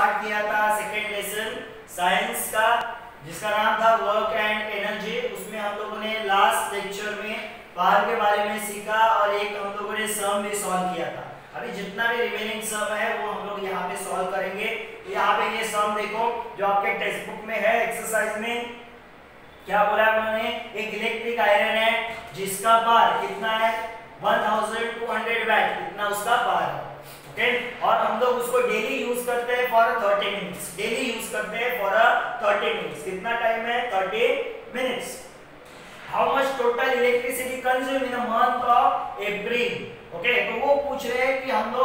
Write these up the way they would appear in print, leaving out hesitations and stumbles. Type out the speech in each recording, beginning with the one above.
Start किया था second lesson science का जिसका नाम था वर्क एंड एनर्जी। उसमें हम लोगों ने लास्ट लेक्चर में पावर के बारे में सीखा और एक हम लोगों ने सम भी सॉल्व किया था। अभी जितना भी रिमेनिंग सम है वो हम लोग यहाँ पे सॉल्व करेंगे। तो यहाँ पे ये सम देखो जो आपके टेक्स्ट बुक में है एक्सरसाइज में क्या बोला है उन्होंने, एक इलेक्ट्रिक आयरन है जिसका पावर कितना है 1200 वैट, इतना उसका पावर है। ओके, और हम लोग उसको डेली यूज करते हैं फॉर 30 मिनट्स, डेली यूज करते हैं फॉर 30 मिनट्स। कितना टाइम है 30 minutes. How much total electricity consume in a month of April. Okay, तो वो पूछ रहे हैं कि हम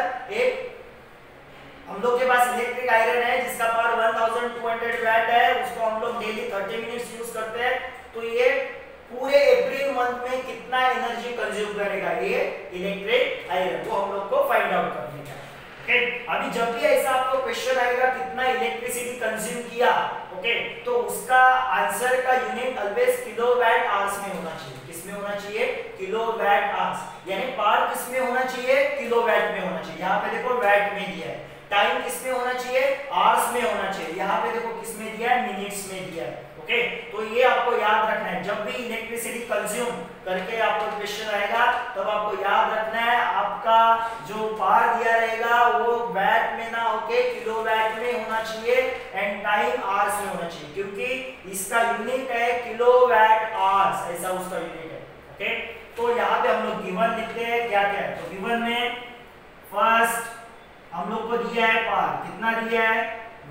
लोग के पास इलेक्ट्रिक आयरन है जिसका पावर 1200 वैट है, उसको हम लोग डेली 30 मिनट्स यूज करते हैं। तो ये पूरे अप्रैल मंथ में कितना एनर्जी कंज्यूम करेगा ये इलेक्ट्रिक आयरन, वो हम लोग को फाइंड आउट करने का। ओके, अभी जब भी ऐसा आपको क्वेश्चन आएगा कितना इलेक्ट्रिसिटी कंज्यूम किया, ओके, तो उसका आंसर का यूनिट ऑलवेज किलोवाट आवर्स में होना चाहिए। किसमें होना चाहिए? किलोवाट आवर्स, यानी पावर किसमें होना चाहिए? किलोवाट में होना चाहिए। यहाँ पे देखो वैट में दिया है। टाइम किसमें होना चाहिए? आवर्स में होना चाहिए। यहाँ पे देखो किसमें दिया है? मिनट्स में दिया है। ओके, तो ये आपको याद रखना है। जब भी इलेक्ट्रिसिटी कंज्यूम करके आपको क्वेश्चन आएगा तब आपको याद रखना है आपका जो पावर दिया रहेगा वो वैट में ना होके किलोवाट में होना चाहिए एंड टाइम आवर्स में होना चाहिए, क्योंकि इसका यूनिट है किलोवाट आवर्स, ऐसा उसका यूनिट है। ओके, तो यहाँ पे हम लोग गिवन लिखते हैं क्या क्या है। तो गिवन में फर्स्ट हम लोग को दिया है पावर, कितना दिया है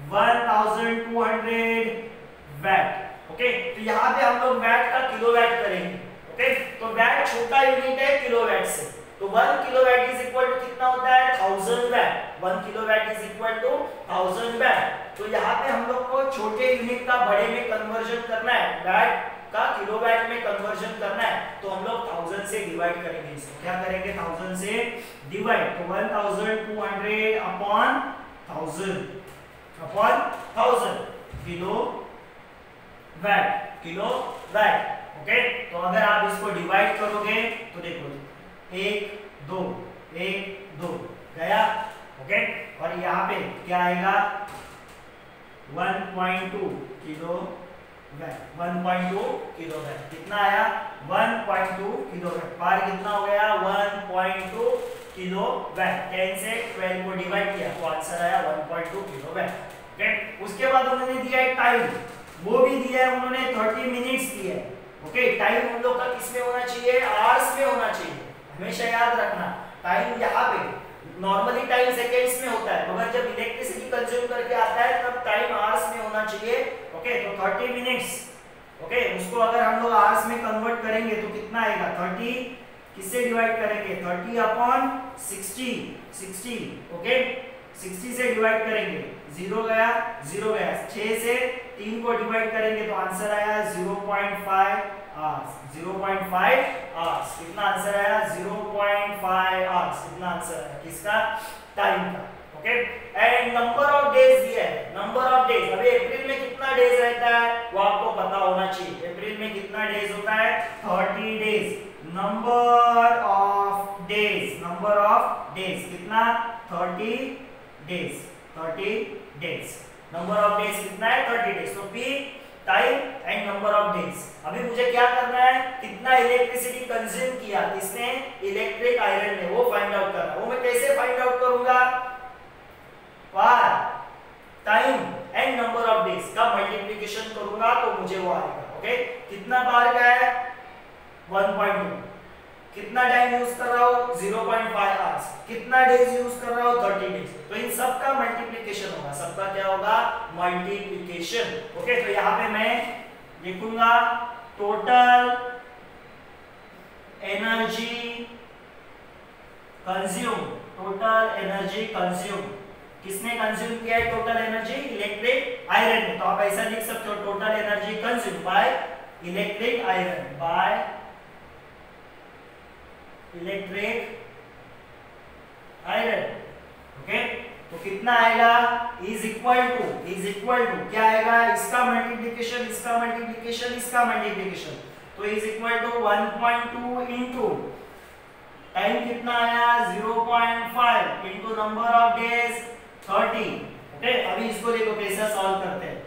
1200 वैट। ओके, तो यहाँ पे हम लोग वैट का किलोवाट करेंगे। ओके, तो वैट छोटा यूनिट है किलोवाट से, तो 1 किलोवाट इज इक्वल टू कितना होता है 1000 watt. 1 kilowatt is equal to 1000 watt. तो यहाँ पे हम लोग को छोटे यूनिट का बड़े में कन्वर्जन करना है, वैट का किलोवाट में कन्वर्जन करना है, तो हम लोग 1000 से डिवाइड करेंगे। इसको क्या करेंगे 1000 से डिवाइड, तो 1200 अपॉन 1000 किलो वैट। ओके, तो अगर आप इसको डिवाइड करोगे तो देखो 1 2 गया। ओके, और यहाँ पे क्या आएगा 1.2 किलो वैट। 1.2 किलो वैट कितना आया 1.2 किलो वैट। पावर कितना हो गया 1.2 किलो वैट। 10 से 12 को डिवाइड किया तो आंसर आया 1.2 किलो वैट। ओके, उसके बाद उन्होंने दिया है टाइम, वो भी दिया है उन्होंने 30 मिनट्स दिया है। ओके, टाइम हम लोग का किसमें होना चाहिए? आवर्स में होना चाहिए। हमेशा याद रखना टाइम यहाँ पे नॉर्मली टाइम सेकेंड्स में होता है, मगर जब इलेक्ट्रिसिटी कंज्यूम करके आता है तब टाइम आवर्स में होना चाहिए। ओके, तो 30 मिनट्स, ओके, उसको अगर हम लोग आवर्स में कन्वर्ट करेंगे तो कितना आएगा 30 किससे डिवाइड करेंगे 30 अपॉन 60। ओके, 60 से डिवाइड करेंगे 0 गया 6 से 3 को डिवाइड करेंगे तो आंसर आया 0.5 आवर्स। 0.5 आवर्स कितना आंसर आया 0.5 आवर्स कितना आंसर आया किसका? टाइम का। Okay, and number of days दिया है। नंबर ऑफ डेज, अभी अप्रैल में कितना डेज रहता है वो आपको पता होना चाहिए। अप्रैल में कितना डेज होता है 30 डेज। नंबर ऑफ डेज कितना 30 डेज। नंबर ऑफ डेज कितना है 30 डेज। तो P time and number of days. अभी मुझे क्या करना है कितना इलेक्ट्रिसिटी कंज्यूम किया किसने इलेक्ट्रिक आयरन ने, वो फाइंड आउट करना है। वो मैं कैसे फाइंड आउट करूंगा? Power time and number of days का मल्टीप्लिकेशन करूंगा तो मुझे वो आएगा। ओके, कितना पावर का है 1.2, कितना टाइम यूज कर रहा हूं 0.5 आवर्स, कितना डेज यूज कर रहा हूं 30 डेज। तो इन सब का मल्टीप्लिकेशन होगा, सबका क्या होगा मल्टीप्लिकेशन। ओके, तो यहाँ पे मैं लिखूंगा टोटल एनर्जी कंज्यूम। किसने कंज्यूम किया है टोटल एनर्जी? इलेक्ट्रिक आयरन ने। तो आप ऐसा लिख सकते हो total energy consume by electric iron, okay, तो कितना आएगा इज इक्वल टू क्या आएगा इसका मल्टीप्लिकेशन, तो is equal to 1.2 into time कितना आया 0.5 into number of days 30। Okay, अभी इसको देखो कैसे सॉल्व करते हैं।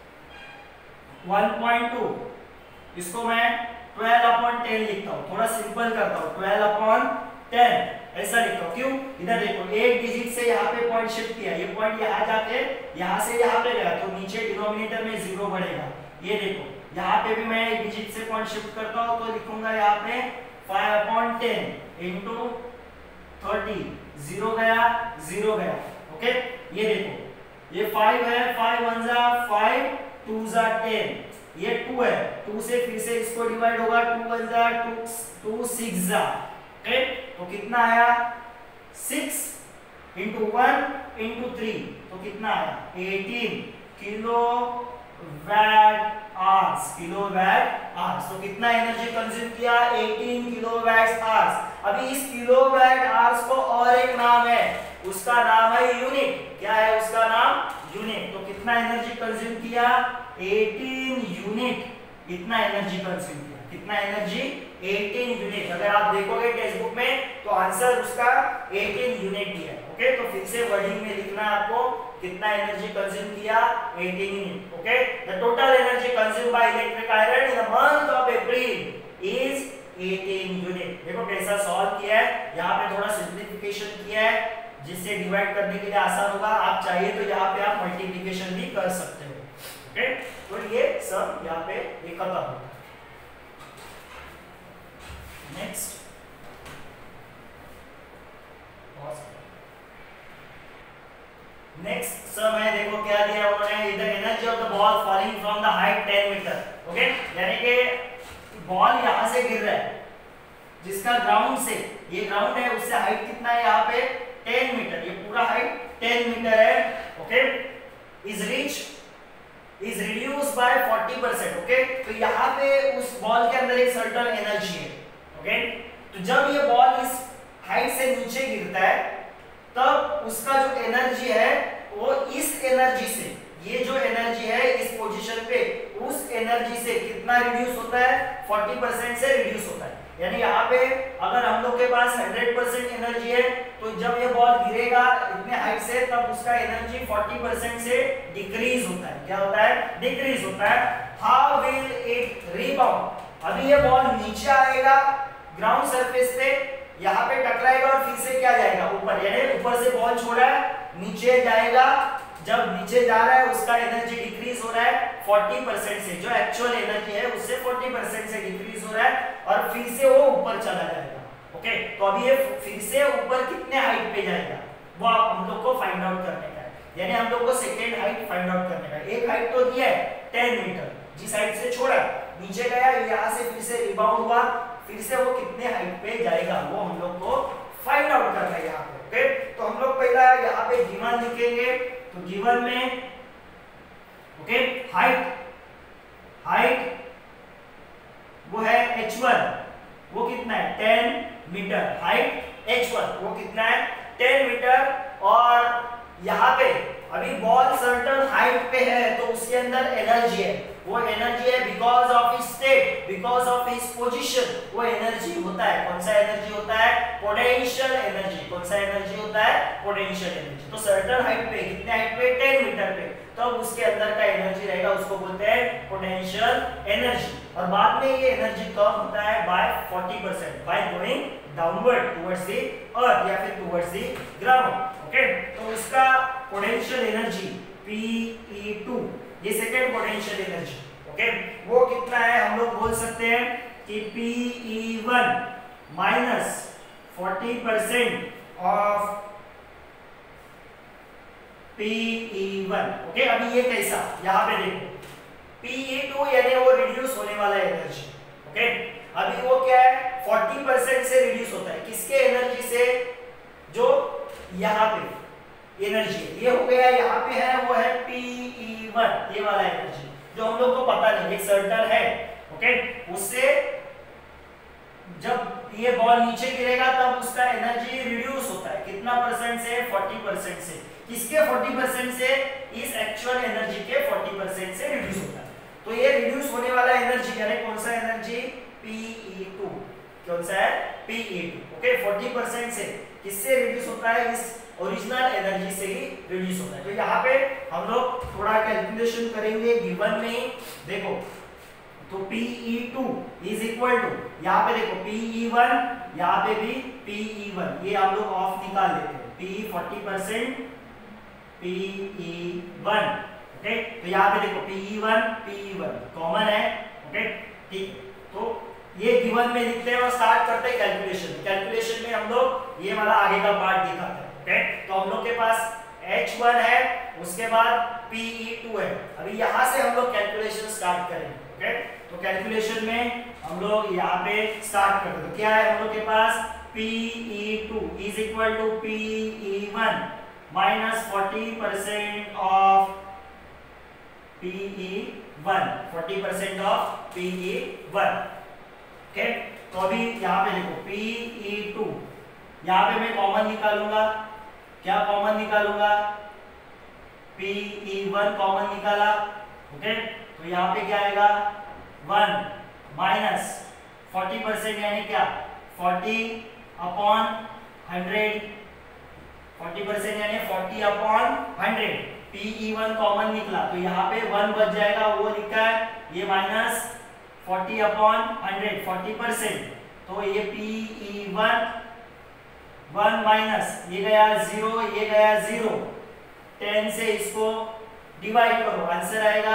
1.2 इसको मैं 12/10 लिखता हूँ, थोड़ा सिंपल करता हूँ, 12/10 ऐसा लिखता हूँ। क्यों? इधर देखो एक डिजिट से यहाँ पे पॉइंट शिफ्ट किया, ये पॉइंट यहाँ जाके यहाँ से यहाँ पे गया, तो नीचे डिनोमिनेटर में 0 बढ़ेगा। ये देखो यहाँ पे भी मैं एक डिजिट से पॉइंट शिफ्ट करता हूँ, तो लिखूंगा यहाँ पे 5/10 इंटू 30, 0 गया 0 गया। ओके, ये देखो ये 5 है, 5 1 जा 5, 2 जा 10, ये 2 है, 2 से फिर से इसको डिवाइड होगा, 2 1 जा 2 6 जा। ओके, तो कितना आया 6 इंटू 1 इंटू 3, तो कितना आया 18 kilowatt hours, kilowatt hours. तो कितना एनर्जी कंज्यूम किया 18 किलो वैट आवर्स। अभी इस किलो वैट आवर्स को और एक नाम है, उसका नाम है यूनिट। क्या है उसका नाम? यूनिट। तो कितना एनर्जी कंज्यूम किया 18 यूनिट, इतना एनर्जी कंज्यूम किया। कितना एनर्जी 18 यूनिट। अगर आप देखोगे टेक्स्ट बुक में तो आंसर उसका 18 यूनिट ही है। ओके, तो फिर से वर्डिंग में लिखना है आपको कितना एनर्जी कंज्यूम किया 18 unit. Okay, the total energy consumed by electric iron in the month of April is 18 unit. देखो कैसा सॉल्व किया है, यहाँ पे थोड़ा सिंप्लीफिकेशन किया है जिससे डिवाइड करने के लिए आसान होगा। आप चाहिए तो यहाँ पे आप मल्टीप्लिकेशन भी कर सकते हो। ओके, तो ये सब यहाँ पे ये खत्म होता है। नेक्स्ट नेक्स्ट सम है, देखो क्या दिया उन्होंने, the energy of the ball falling from the height 10 metre. Okay, यानी कि बॉल यहां से गिर रहा है, जिसका ग्राउंड से, ये ग्राउंड है, उससे हाइट कितना है यहाँ पे 10 मीटर, ये पूरा हाइट 10 मीटर है। Okay, is reduced by 40%। Okay, तो यहाँ पे उस बॉल के अंदर एक सर्टेन एनर्जी है। ओके, तो जब ये बॉल इस हाइट से नीचे गिरता है तब उसका जो एनर्जी है वो इस एनर्जी से, ये जो एनर्जी है इस पोजीशन पे, उस एनर्जी से कितना रिड्यूस होता है 40% से रिड्यूस होता है। यानी यहाँ पे अगर हम लोग के पास 100% एनर्जी है तो जब ये बॉल गिरेगा इतने हाइट से तब उसका एनर्जी 40% से डिक्रीज होता है। क्या होता है? डिक्रीज होता है। How will it rebound? अभी ये बॉल नीचे आएगा ग्राउंड सरफेस पे, यहाँ पे टकराएगा और फिर से क्या जाएगा ऊपर, यानी ऊपर से बॉल छोड़ा है नीचे जाएगा। जब नीचे जा रहा है उसका एनर्जी डिक्रीज हो रहा है 40% से, जो एक्चुअल एनर्जी है उससे 40% से डिक्रीज हो रहा है और फिर से वो ऊपर चला जाएगा। ओके, तो अभी ये फिर से ऊपर कितने हाइट पे जाएगा वो हम लोग को फाइंड आउट करने का है, यानी हम लोग को सेकेंड हाइट फाइंड आउट करने का है। एक हाइट तो दिया है 10 मीटर, जिस हाइट से छोड़ा नीचे गया, यहाँ से फिर से रिबाउंड हुआ, फिर से वो कितने हाइट पे जाएगा वो हम लोग को फाइंड आउट करना है यहाँ पे। ओके, तो हम लोग पहला यहाँ पे गिवन लिखेंगे। तो गिवन में ओके हाइट वो है h1, वो कितना है 10 मीटर। हाइट h1 वो कितना है 10 मीटर। और यहाँ पे अभी बॉल सर्टेन हाइट पे है तो उसके अंदर एनर्जी है, वो एनर्जी है because of his state, because of his position, वो एनर्जी होता है। कौन सा एनर्जी होता है? Potential energy. कौन सा एनर्जी होता है? Potential energy. तो सर्टेन हाइट पे, कितने हाइट पे 10 मीटर पे, तो उसके अंदर का एनर्जी रहेगा उसको बोलते हैं पोटेंशियल एनर्जी। और बाद में ये एनर्जी कम होता है by 40% by going downward towards the earth या फिर टुवर्ड्स द ग्राउंड। ओके, तो उसका पोटेंशियल एनर्जी Pe2, ये सेकेंड पोटेंशियल एनर्जी। ओके, वो कितना है हम लोग बोल सकते हैं कि Pe1 minus 40% of Pe1। Okay, अभी ये कैसा, यहाँ पे देखो Pe2 यानी वो रिड्यूस होने वाला एनर्जी। ओके, अभी वो क्या है 40% से रिड्यूस होता है, किसके एनर्जी से? जो यहाँ पे एनर्जी है, ये हो गया, यहाँ पे है वो है Pe1, ये वाला एनर्जी जो हम लोग को पता नहीं, एक सर्टन है। ओके, उससे जब ये बॉल नीचे गिरेगा तब उसका एनर्जी रिड्यूस होता है, कितना परसेंट से? 40% से। किसके 40% से? इस एक्चुअल एनर्जी के 40% से रिड्यूस होता है। तो ये रिड्यूस होने वाला एनर्जी यानी कौन सा एनर्जी? Pe2। कौन सा है? Pe2। ओके, 40% से किससे रिड्यूस होता है? इस ओरिजिनल एनर्जी से ही रिड्यूस होता है। तो यहाँ पे हम लोग थोड़ा कैलकुलेशन करेंगे गिवन में। देखो तो Pe2 इज इक्वल टू, यहाँ पे देखो Pe1, यहाँ पे भी Pe1, ये हम लोग ऑफ निकाल लेते हैं। Pe 40% Pe1, okay. तो यहाँ पे देखो Pe1 कॉमन है, ओके ठीक है। तो ये गिवन में लिखते हैं और स्टार्ट करते हैं कैलकुलेशन। कैलकुलेशन में हम लोग ये वाला आगे का पार्ट दिखाते हैं, ओके। तो हम लोग के पास H1 है, उसके बाद Pe2 है। अभी यहाँ से हम लोग कैलकुलेशन स्टार्ट करेंगे, ओके। तो कैलकुलेशन में हम लोग यहाँ पे स्टार्ट करते हैं। तो क्या है हम लोग के पास Pe2 is equal to Pe1 minus 40% of Pe1, 40% of Pe1, okay. तो अभी यहाँ पे देखो Pe2, यहाँ पे मैं कॉमन निकालूंगा। क्या कॉमन निकालूंगा? Pe1 कॉमन निकाला, ओके। तो यहाँ पे क्या आएगा 1 माइनस 40% यानी क्या 40/100, 40% यानी 40/100। Pe1 कॉमन निकला तो यहाँ पे 1 बच जाएगा, वो लिखा है ये माइनस 40/100, 40%। तो ये Pe1 1 माइनस ये गया 0, ये गया 0, 10 से इसको डिवाइड करो, आंसर आएगा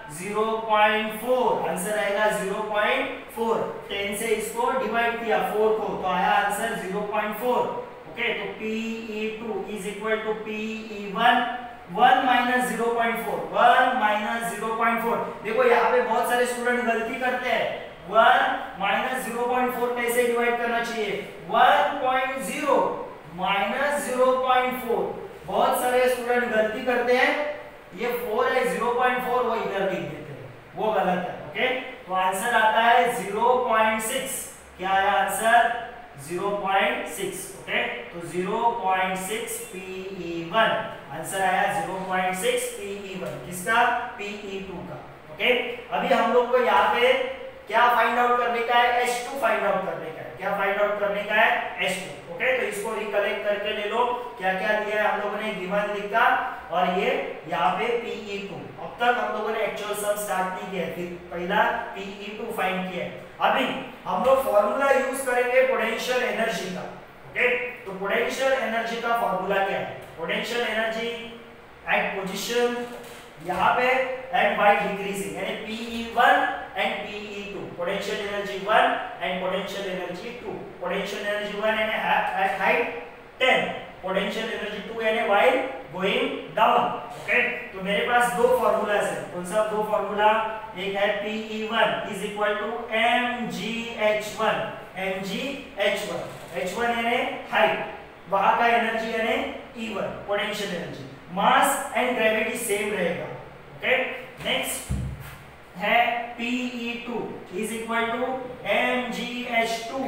0.4, आंसर आएगा 0.4। 10 से इसको डिवाइड किया 4 को, तो आया आंसर 0.4, ओके। तो Pe2 is equal to Pe1 1 minus 0.4, 1 minus 0.4। देखो यहाँ पे बहुत सारे स्टूडेंट गलती करते हैं, 1 माइनस 0.4 कैसे डिवाइड करना चाहिए, 1.0 माइनस 0.4। बहुत सारे स्टूडेंट गलती करते हैं, ये 4 है 0.4 वो इधर लिख देते हैं, वो गलत है, ओके। तो आंसर आता है 0.6। क्या आया आंसर 0.6, ओके। तो 0.6 Pe1, आंसर आया 0.6 Pe1, किसका Pe2 का, ओके। अभी हम लोग को यहाँ पे क्या फाइंड आउट करने का है, H2 फाइंड आउट करने का है। क्या फाइंड आउट करने का है H2, ओके। तो इसको रिकलेक्ट करके ले लो, क्या क्या दिया है हम लोगों ने, गिवन लिखा और ये यहाँ पे Pe2। अब तक हम लोगों ने एक्चुअल सम स्टार्ट नहीं किया, फिर पहला Pe2 फाइंड किया है। अभी हम लोग फॉर्मूला यूज करेंगे पोटेंशियल एनर्जी का, ओके। तो पोटेंशियल एनर्जी का फॉर्मूला क्या है, पोटेंशियल एनर्जी एट पोजीशन यहाँ पे एंड बाय डिक्रीजिंग, यानी Pe1 and Pe2, potential energy 1 and potential energy 2। Potential energy 1 यानी एट हाइट 10, पोटेंशियल एनर्जी 2 यानी व्हाइल गोइंग डाउन, ओके। तो मेरे पास दो फार्मूलाज है, कौन सा दो फार्मूला, एक है Pe1 is equal to mgh1, mgh1, h1 यानी हाइट, वहां का एनर्जी यानी E1 potential energy, mass and gravity same रहेगा, ओके। नेक्स्ट है Pe2 is equal to mgh2,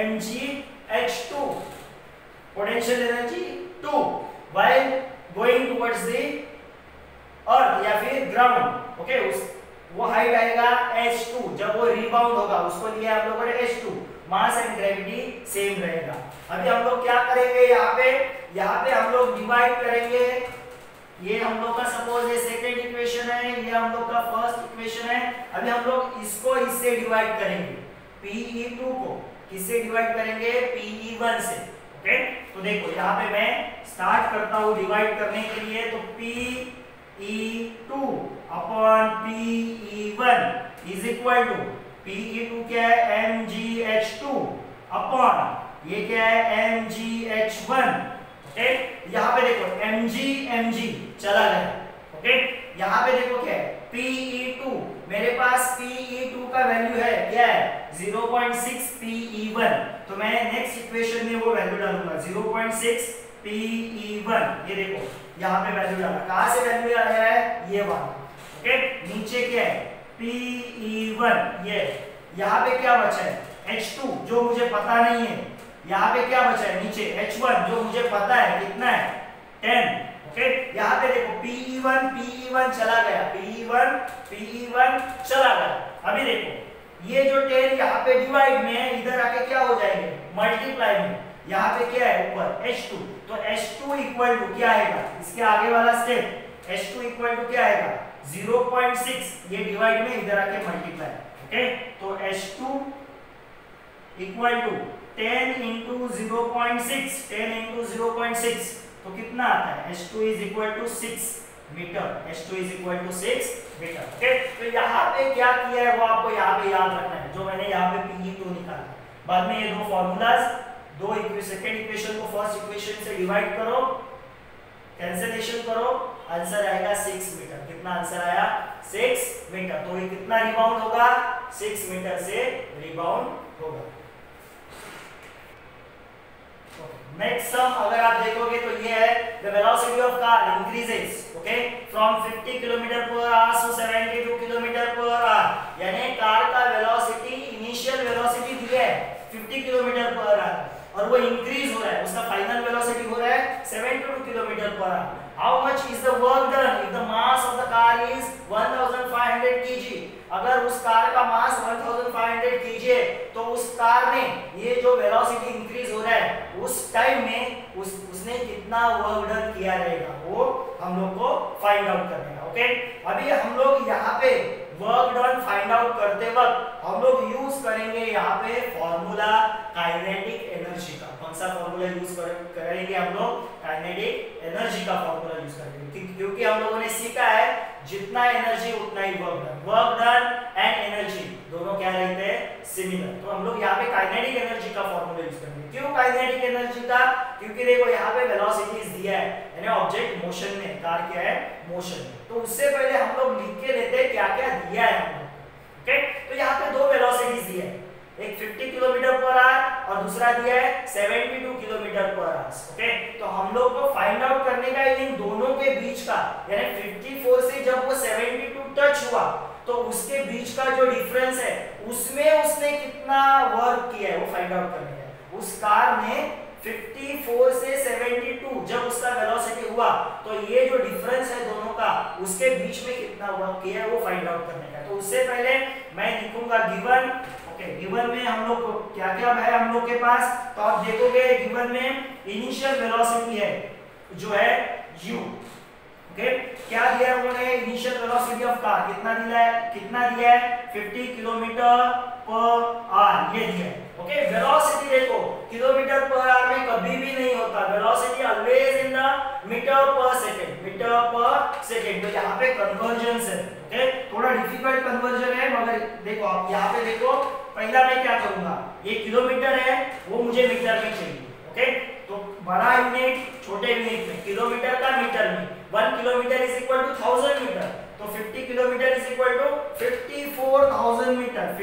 mgh2 potential energy 2 while going towards the earth या फिर ground, okay. वो height आएगा h2, जब वो रिबाउंड होगा उसको लिया हम लोगों ने h2, mass and gravity same रहेगा। अभी हम लोग क्या करेंगे, यहाँ पे हम लोग डिवाइड करेंगे। ये हम लोग का सपोज ये सेकंड इक्वेशन है, ये हम लोग का फर्स्ट इक्वेशन है। अभी हम लोग इसको इससे डिवाइड करेंगे, Pe2 को किससे डिवाइड करेंगे, Pe1 से, ओके। तो देखो यहाँ पे मैं स्टार्ट करता हूँ डिवाइड करने के लिए। तो Pe2 upon Pe1 is equal to, Pe2 क्या है mgh2 अपॉन ये क्या है mgh1, ओके। यहाँ पे देखो mg चला गया, ओके। यहाँ पे देखो क्या है Pe2, मेरे पास Pe2 का वैल्यू है क्या है 0.6 Pe1, तो मैं नेक्स्ट इक्वेशन में वो वैल्यू डालूंगा 0.6 Pe1। ये देखो यहाँ पे वैल्यू डाला, कहाँ से वैल्यू आया है, ये वाला, ओके। नीचे क्या है Pe1, ये यहाँ पे क्या बचा है H2 जो मुझे पता नहीं है, यहाँ पे क्या बचा है नीचे H1 जो मुझे पता है कितना है 10, ओके। यहाँ पे देखो Pe1 चला गया, Pe1 चला गया। अभी देखो ये जो 10 यहाँ पे डिवाइड में है, इधर आके क्या हो जाएंगे मल्टीप्लाई में, यहाँ पे क्या है ऊपर h2, तो h2 इक्वल टू क्या आएगा, इसके आगे वाला स्टेप h2 इक्वल टू क्या आएगा 0.6, ये डिवाइड में इधर आके मल्टीप्लाई, ओके। तो h2 equal to 10 into 0.6, 10 into 0.6 तो कितना आता है, h2 is equal to 6 metre, h2 is equal to 6 metre, okay. तो यहाँ पे क्या किया है वो आपको यहाँ पे याद रखना है, जो मैंने यहाँ पे Pe2 निकाला। बाद में ये दो फॉर्मूलाज, दो सेकंड इक्वेशन को फर्स्ट इक्वेशन से डिवाइड करो, कैंसिलेशन करो, आंसर आएगा 6 मीटर। कितना आंसर आया 6 मीटर। तो ये कितना रिबाउंड होगा, 6 मीटर से रिबाउंड होगा। नेक्स्ट सम अगर आप देखोगे तो ये है the velocity of car increases, okay, from 50 kilometre per hour to 72 kilometre per hour. यानी कार का वेलोसिटी, इनिशियल वेलोसिटी दी है 50 किलोमीटर पर आवर और वो इंक्रीज हो रहा है, उसका फाइनल वेलोसिटी हो रहा है 72 kilometre per hour. How much is the work done if the mass of the car is 1500 kg। अगर उस कार का मास 1500 kg है तो उस कार ने ये जो वेलोसिटी इंक्रीज हो रहा है उस टाइम में उसने कितना वर्क डन किया रहेगा, वो हम लोग को फाइंड आउट करना है, ओके। अभी हम लोग यहाँ पे वर्क डन फाइंड आउट करते वक्त हम लोग यूज करेंगे यहाँ पे फॉर्मूला काइनेटिक एनर्जी का। कौन सा फॉर्मूला यूज करेंगे हम लोग, काइनेटिक एनर्जी का फॉर्मूला यूज करेंगे, क्योंकि हम लोगों ने सीखा है जितना एनर्जी उतना ही वर्क डन एंड एनर्जी दोनों क्या रहते हैं, सिमिलर। तो हम लोग यहाँ पे काइनेटिक एनर्जी का फॉर्मूला यूज करेंगे। क्यों काइनेटिक एनर्जी का, क्योंकि देखो यहाँ पे वेलोसिटीज दिया है, यानी ऑब्जेक्ट मोशन में, कार क्या है मोशन में। तो उससे पहले हम लोग लिख के लेते हैं क्या क्या दिया है हम लोग, ओके। तो यहाँ पे दो वेलोसिटीज दिया है, एक 50 किलोमीटर पर आवर और दूसरा दिया है 72 किलोमीटर पर आवर, ओके। तो हम लोग को फाइंड आउट करने का इन दोनों के बीच का, यानी 54 से जब वो 72 टच हुआ तो उसके बीच का जो डिफरेंस है उसमें उसने कितना वर्क किया है वो फाइंड आउट करने का। उस कार ने 54 से 72 जब उसका वेलोसिटी हुआ तो ये जो डिफरेंस है दोनों का, उसके बीच में कितना वर्क किया है वो फाइंड आउट करने का। तो उससे पहले मैं लिखूंगा गिवन, ओके। गिवन में हम लोग को क्या क्या है हम लोग के पास, तो आप देखोगे गिवन में इनिशियल वेलोसिटी है जो है u, ओके। क्या दिया है उन्होंने, इनिशियल वेलोसिटी ऑफ कार कितना दिया है 50 किलोमीटर पर आवर, ये दिया है, ओके। वेलोसिटी देखो किलोमीटर पर आवर में कभी भी नहीं होता, velocity always in the metre per second, metre per second. तो यहाँ पे कन्वर्जन है, ओके। थोड़ा डिफिकल्ट कन्वर्जन है, मगर देखो आप यहाँ पे देखो, पहला मैं क्या करूंगा, ये किलोमीटर है वो मुझे मीटर में चाहिए, ओके। तो बड़ा यूनिट छोटे यूनिट में, किलोमीटर का मीटर में, 1 kilometre is equal to 1000 metre, तो 50 kilometre is equal to 54,000 metre,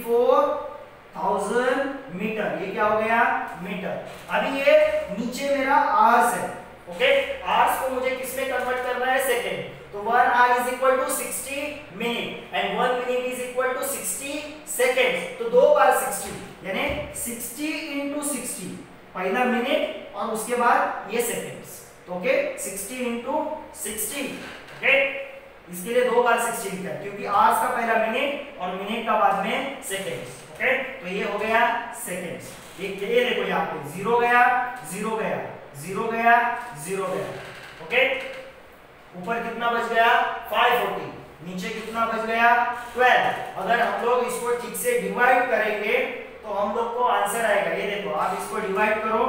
54,000 metre, ये क्या हो गया मीटर। अभी ये नीचे मेरा आवर्स है, ओके। आवर्स को मुझे किस में कन्वर्ट करना है, सेकंड। तो 1 hour is equal to 60 minute and 1 minute is equal to 60 seconds. तो दो बार 60, यानी 60 into 60, पहला मिनट और उसके बाद ये सेकंड्स, तो ओके 60 into 60, ओके। इसके लिए दो बार 60 लिखा है क्योंकि आवर्स का पहला मिनट और मिनट का बाद में सेकंड्स, ओके। तो ये हो गया सेकंड्स। ये देखो यहाँ पे 0 गया 0 गया 0 गया 0 गया, ओके। ऊपर कितना बच गया 540, नीचे कितना बच गया 12। अगर हम लोग इसको ठीक से डिवाइड करेंगे तो हम लोग को आंसर आएगा, ये देखो आप इसको डिवाइड करो,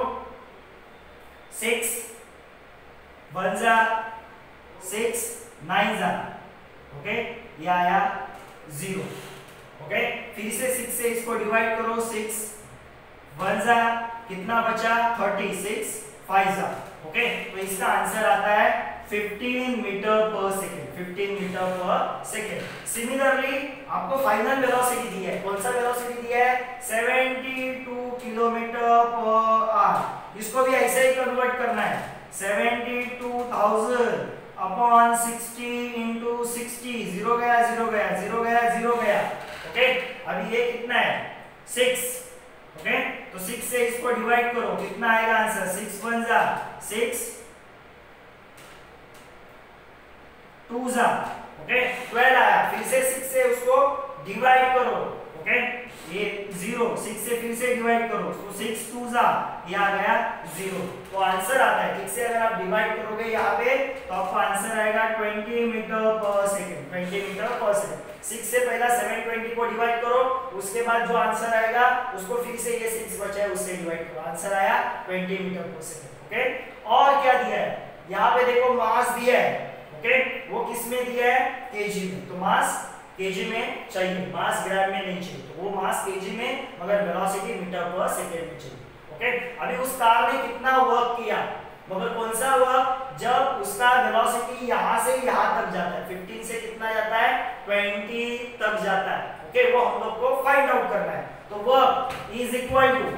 6 1 जा 6 9 जा, ओके, ये आया 0, ओके। फिर से 6 से इसको डिवाइड करो, 6 1 जा कितना बचा 36 5 जा, ओके। तो इसका आंसर आता है 15 metre per second, 15 metre per second. Similarly आपको फाइनल वेलोसिटी दी है, कौन सा वेलोसिटी दिया है 72 किलोमीटर पर आवर। इसको भी ऐसे ही कन्वर्ट करना है, 72,000 अपॉन 60 into 60, 0 गया 0 गया 0 गया 0 गया, ओके। अभी ये कितना है 6, ओके। तो 6 से इसको डिवाइड करो, कितना आएगा आंसर 6 1 जा 6 2 जा, ओके 12 आया। फिर से 6 से उसको डिवाइड करो, ओके। ये 0, 6 से फिर से डिवाइड करो, तो 6 2 जा ये आ गया 0। तो आंसर आता है, ठीक से अगर आप डिवाइड करोगे यहाँ पे तो आपको आंसर आएगा 20 metre per second, 20 metre per second. 6 से पहला 720 को डिवाइड करो, उसके बाद जो आंसर आएगा उसको फिर से ये 6 बचा है उससे डिवाइड करो, आंसर आया 20 मीटर पर सेकंड। ओके, और क्या दिया है यहाँ पे देखो, मास दिया है। ओके, वो किस में दिया है, केजी में। तो मास केजी में चाहिए, मास ग्राम में नहीं चाहिए, तो वो मास केजी में, मगर वेलोसिटी मीटर पर सेकंड में चाहिए। ओके, अभी उस कार ने कितना वर्क किया, मगर कौन सा वर्क, जब उसका वेलोसिटी यहां से यहां तक जाता है, 15 से कितना जाता है, 20 तक जाता है। ओके, वो हम लोग को फाइंड आउट करना है। तो वर्क इज इक्वल टू,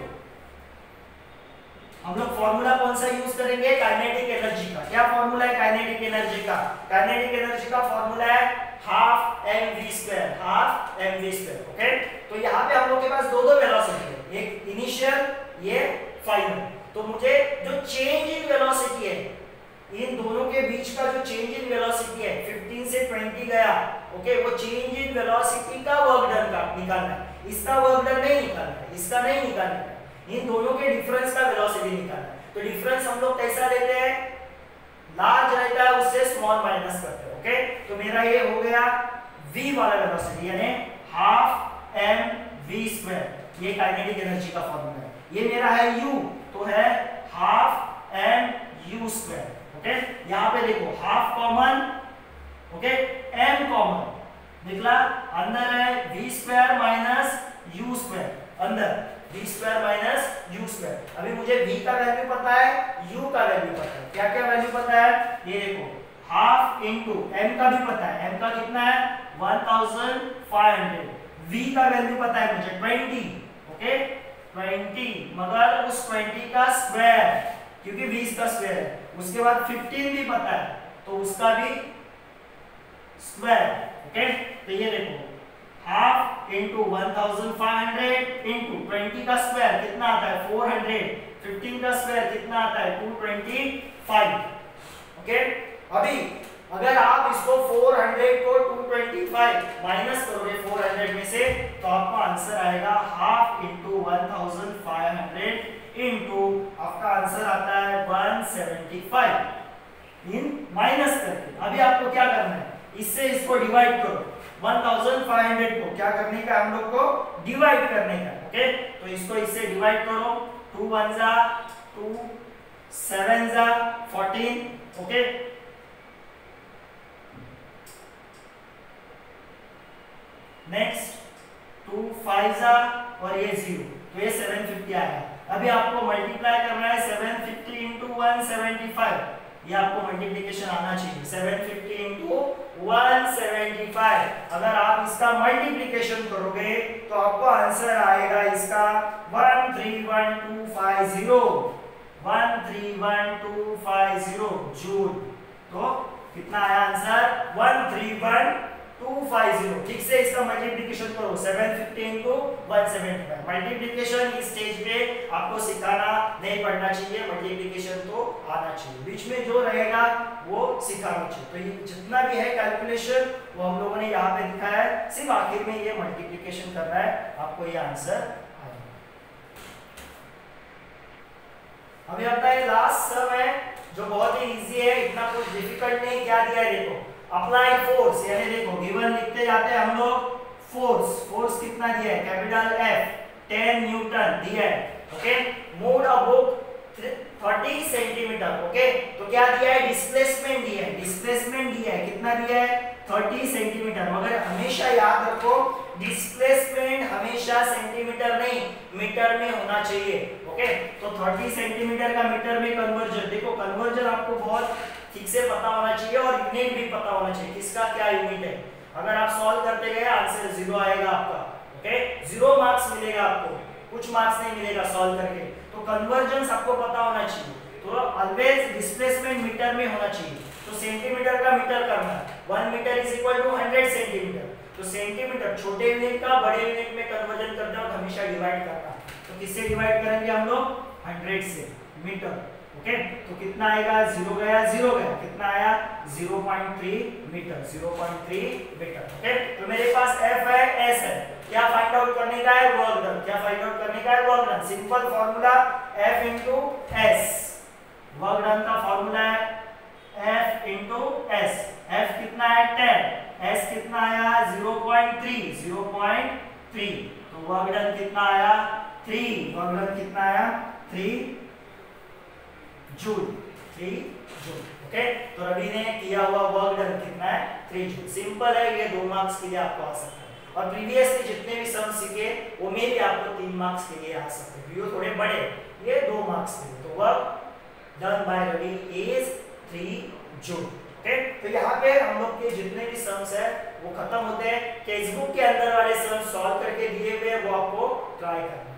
हम लोग फॉर्मूला कौन सा यूज करेंगे, काइनेटिक एनर्जी का। क्या फॉर्मूला है काइनेटिक एनर्जी का, काइनेटिक एनर्जी का फॉर्मूला है half mv², half mv²। Okay, तो यहाँ पे हम लोग के पास दो वेलोसिटी है, एक इनिशियल, ये फाइनल। तो मुझे जो चेंज इन वेलोसिटी है, इन दोनों के बीच का जो चेंज इन वेलोसिटी है, 15 से 20 गया। ओके, वो चेंज इन वेलोसिटी का वर्क डन का निकालना है, इसका वर्क डन नहीं निकालना है, इसका नहीं निकालना है, इन दोनों के डिफरेंस का वेलोसिटी निकालना है। तो डिफरेंस हम लोग कैसा लेते हैं, लार्ज रहता है उससे स्मॉल माइनस करते हैं। ओके, तो मेरा ये हो गया v वाला वेलोसिटी, यानी हाफ mv², ये काइनेटिक एनर्जी का फॉर्मूला है। ये मेरा है u, तो है हाफ mu²। ओके, यहाँ पे देखो half common, okay, m common निकला, अंदर है v² माइनस u², अंदर v² माइनस u²। अभी मुझे v का वैल्यू पता है, u का वैल्यू पता है। क्या क्या वैल्यू पता है, ये देखो हाफ इंटू m का भी पता है, m का कितना है 1500, v का वैल्यू पता है मुझे 20। ओके, 20, मगर उस 20 का स्क्वायर, क्योंकि 20 का स्क्वायर है। उसके बाद 15 भी पता है, तो उसका भी स्क्वायर। ओके, तो ये देखो हाफ इंटू 1500 इंटू 20 का स्क्वायर कितना आता है 400, 15 का स्क्वायर कितना आता है 225। ओके, अभी अगर आप इसको 400 को 225 माइनस करोगे 400 में से, तो आपका आंसर आएगा हाफ इंटू 1500 इंटू आपका आंसर आता है 175 इन माइनस करके। अभी आपको क्या करना है, इससे इसको डिवाइड करो, 1500 को क्या करने का, हम लोग को डिवाइड करने का। ओके, तो इसको इससे डिवाइड करो, 2 1 जा 2, 7 जा 14। ओके, नेक्स्ट 2 5 जा और ये 0, तो ये 750 आएगा। अभी आपको मल्टीप्लाई करना है 750 इंटू 175, ये आपको मल्टीप्लिकेशन आना चाहिए। 750 इंटू 175, अगर आप इसका मल्टीप्लिकेशन करोगे तो आपको आंसर आएगा इसका 131250, 131250 जूल। तो कितना आया आंसर 131 250। ठीक से इसका मल्टीप्लिकेशन करो, 750 इंटू 175। मल्टीप्लिकेशन इस स्टेज पे आपको सिखाना नहीं पड़ना चाहिए, मल्टीप्लिकेशन तो आना चाहिए, बीच में जो रहेगा वो सिखाना चाहिए। तो ये जितना भी है कैलकुलेशन वो हम लोगों ने यहाँ पे दिखाया है, सिर्फ आखिर में ये मल्टीप्लिकेशन करना है, आपको ये आंसर आएगा। अभी आता है लास्ट सम है जो बहुत ही इजी है, इतना कुछ डिफिकल्ट नहीं। क्या दिया है देखो, अप्लाई फोर्स, यानी देखो गिवन लिखते जाते हैं हम लोग, फोर्स, फोर्स कितना दिया है कैपिटल F 10 न्यूटन दिया है। Okay, move a book 30 centimetre. Okay, तो क्या दिया है, डिस्प्लेसमेंट दिया है, डिस्प्लेसमेंट दिया है, कितना दिया है 30 सेंटीमीटर। मगर हमेशा याद रखो डिस्प्लेसमेंट हमेशा सेंटीमीटर नहीं मीटर में होना चाहिए। ओके, तो 30 सेंटीमीटर का मीटर में कन्वर्जन, देखो कन्वर्जन आपको बहुत ठीक से पता होना चाहिए और यूनिट भी पता होना चाहिए, किसका क्या यूनिट है। अगर आप सॉल्व करते गए आंसर 0 आएगा आपका। ओके, 0 मार्क्स मिलेगा आपको, कुछ मार्क्स नहीं मिलेगा सॉल्व करके। तो कन्वर्जन आपको पता होना चाहिए, तो ऑलवेज डिस्प्लेसमेंट मीटर में होना चाहिए। तो सेंटीमीटर का मीटर करना, 1 metre is equal to 100 centimetre. तो सेंटीमीटर छोटे यूनिट का बड़े यूनिट में कन्वर्जन करते वक्त हमेशा डिवाइड करना। तो किससे डिवाइड करेंगे हम लोग, 100 से मीटर। ओके, तो कितना आएगा, 0 गया 0 गया, कितना आया 0.3 मीटर, 0.3 मीटर। ओके, तो मेरे पास F है, S है, क्या फाइंड आउट करने का है, वर्क डन। क्या फाइंड आउट करने का है, work done. Simple formula F into S, work done का फॉर्मूला है F into S। F कितना है 10, S कितना आया 0.3, 0.3, तो वर्क डन कितना आया 3, वर्क डन कितना आया 3 जूल, 3 जूल। ओके, तो रवि ने किया हुआ वर्क डन कितना है 3 जूल। सिंपल है, ये 2 मार्क्स के लिए आपको आ सकता है। और प्रीवियसली जितने भी सम सीखे वो में भी आपको 3 मार्क्स के लिए आ सकते हैं, वीडियो थोड़े बड़े, ये 2 मार्क्स के लिए। तो work done by Ravi is 3 joule. Okay, तो यहाँ पे हम लोग के जितने भी सम्स है वो खत्म होते हैं। टेक्स्ट बुक के अंदर वाले सम सॉल्व करके दिए हुए वो आपको ट्राई करना है।